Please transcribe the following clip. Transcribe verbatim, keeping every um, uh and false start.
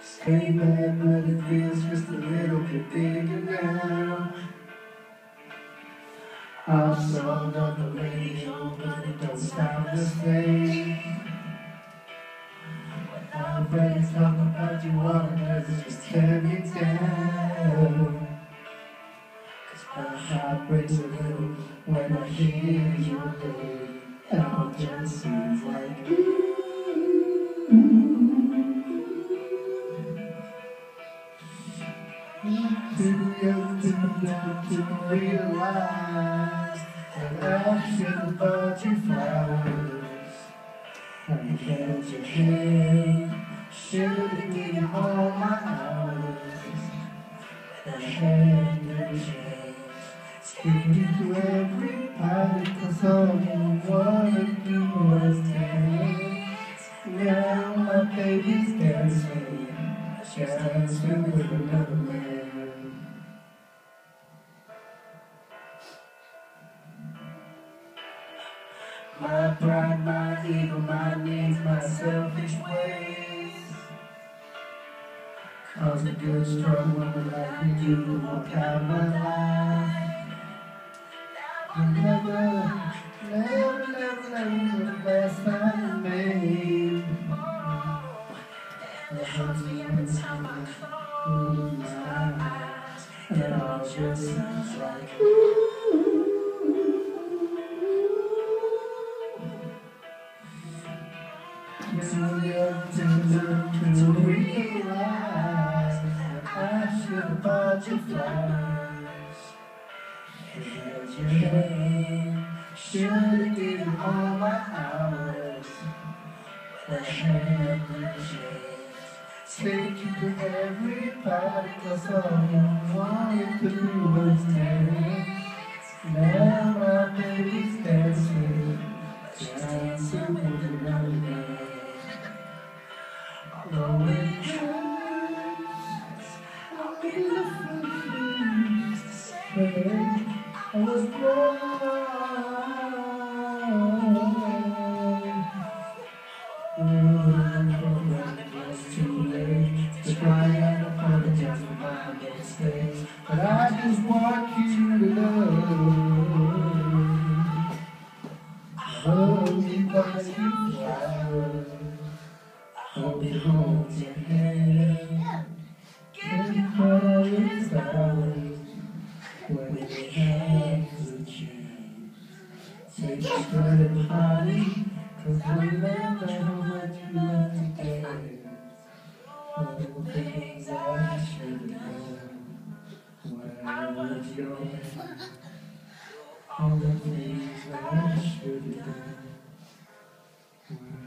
Stay bad, but it feels just a little bit bigger now. I've sold on the radio, but it don't sound the same. When our friends talk about you, all it does is just tear me down. Cause my heart breaks a little when I hear your name. And all it just seems like ooh. Too young to know to realize that I should have bought you flowers. I held your hand, should have given all my hours. But I had no chance. Speaking to everybody, cause all you wanted to do was dance. Now my baby's dancing, she's dancing with another man. My pride, my ego, my needs, my selfish ways cause a good, strong woman like you to walk out my life. Never, never, never, never the best time made. It hurts me every time I close my eyes, and it all just seems like ooh. Too young to learn to realize that I should have bought you flowers and held your hand. Should have given all my hours, but I had no chance. Take you to everybody, cause all you wanted to do was dance. Now my baby's dancing, dancing with another man. Although it hurts, I'll be the first to say I was wrong. Oh, it's too late to try and apologize for my mistakes, but I just want you to know I hope you buy you flowers. Hope it holds your hand. Give you flowers, flowers when your hands are changed. Take your good and honey, cause remember how much you love to dance. All the things I should have done when I was young. All the things I should have done.